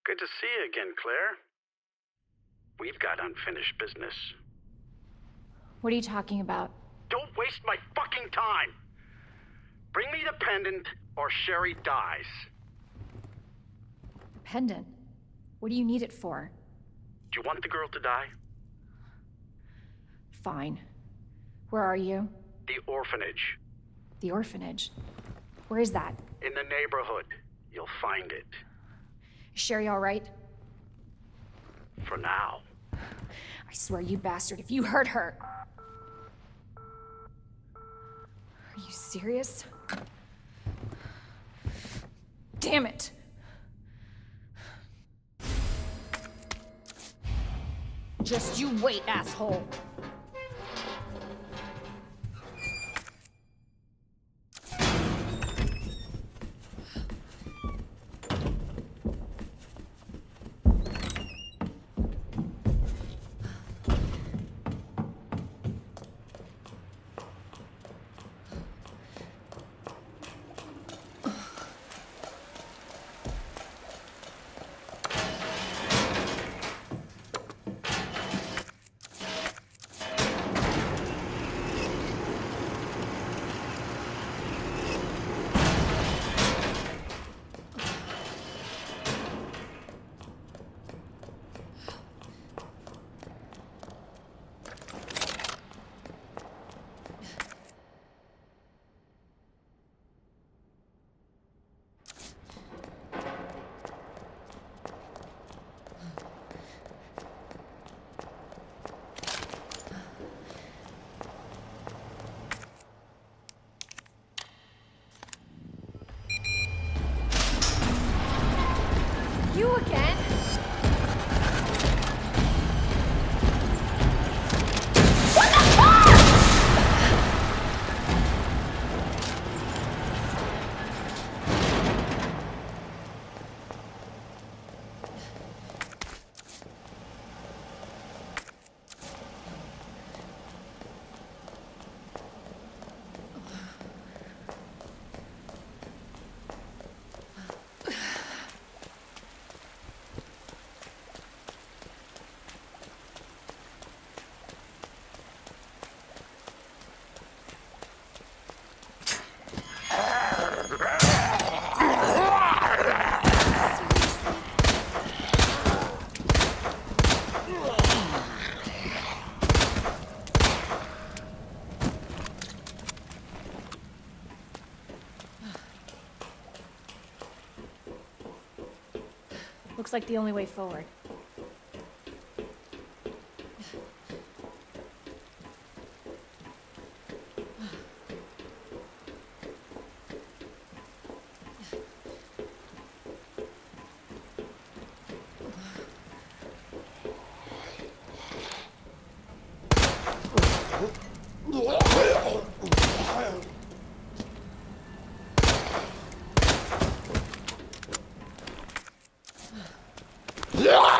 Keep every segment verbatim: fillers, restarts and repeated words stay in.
Good to see you again, Claire. We've got unfinished business. What are you talking about? Don't waste my fucking time! Bring me the pendant, or Sherry dies. Pendant? What do you need it for? Do you want the girl to die? Fine. Where are you? The orphanage. The orphanage? Where is that? In the neighborhood. You'll find it. Is Sherry all right? For now. I swear, you bastard, if you hurt her... Are you serious? Damn it! Just you wait, asshole! You again? What the fuck?! Looks like the only way forward. Yeah!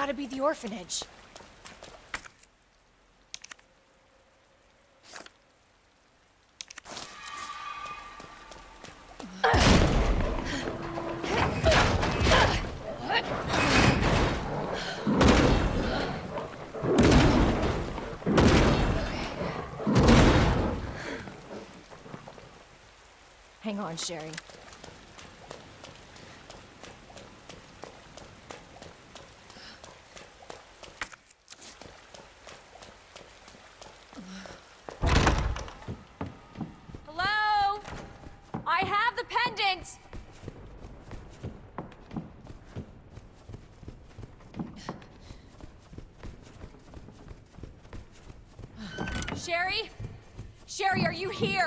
gotta be the orphanage. Hang on, Sherry. Hello? I have the pendant! Sherry? Sherry, are you here?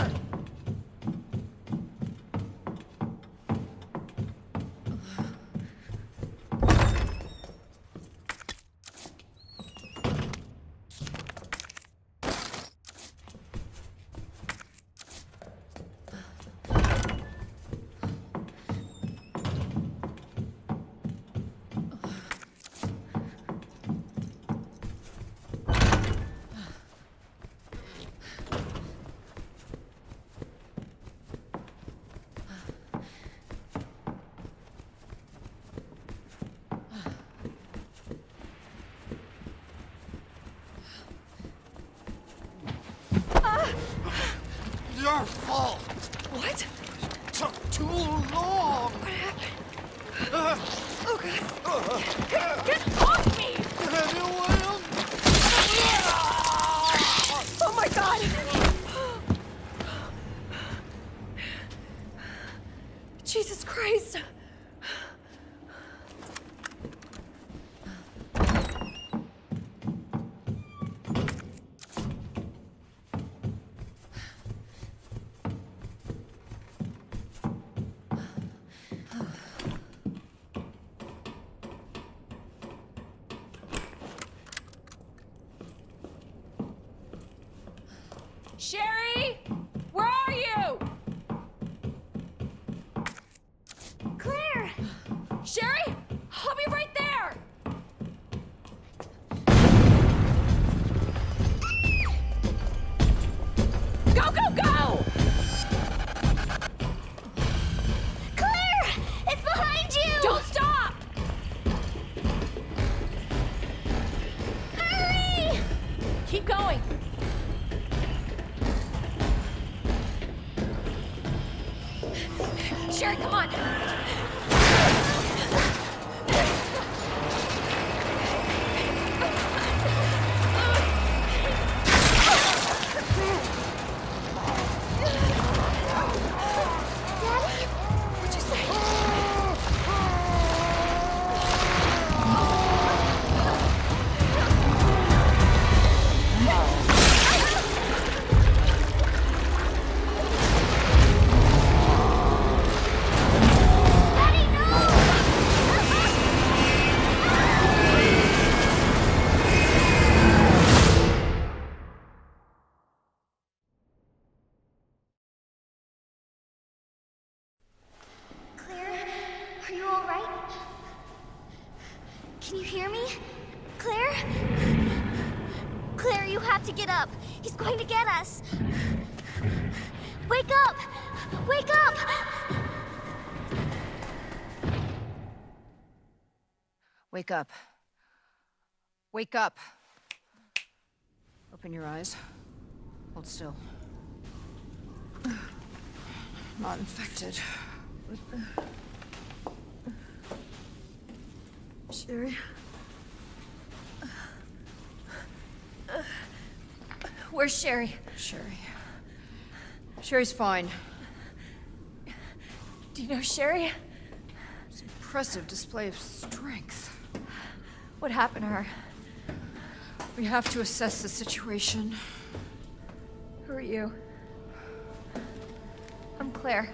Your fault! What? It took too long! What happened? Uh, Oh, God. Get, get off me! William! Oh, my God! Jesus Christ! Sherry? Where are you? Claire! Sherry? I'll be right there! Go, go, go! Claire! It's behind you! Don't stop! Hurry! Keep going. Sherry, come on! Daddy? What'd you say? Are you all right? Can you hear me? Claire? Claire, you have to get up. He's going to get us. Wake up! Wake up! Wake up. Wake up. Open your eyes. Hold still. Not infected. Sherry? Where's Sherry? Sherry. Sherry's fine. Do you know Sherry? It's an impressive display of strength. What happened to her? We have to assess the situation. Who are you? I'm Claire.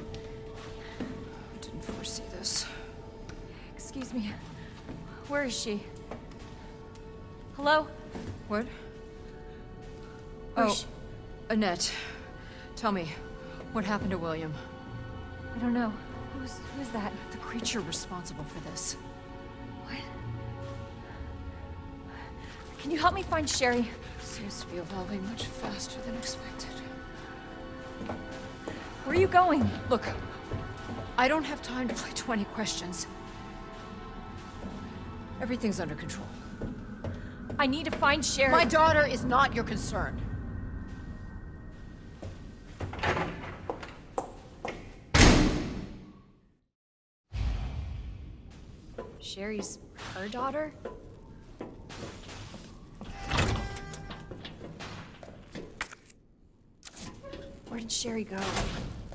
I didn't foresee this. Excuse me. Where is she? Hello? What? Where's Oh, she? Annette. Tell me, what happened to William? I don't know. Who's who's that? The creature responsible for this. What? Can you help me find Sherry? Seems to be evolving much faster than expected. Where are you going? Look, I don't have time to play twenty questions. Everything's under control. I need to find Sherry. My daughter is not your concern. Sherry's her daughter? Where did Sherry go?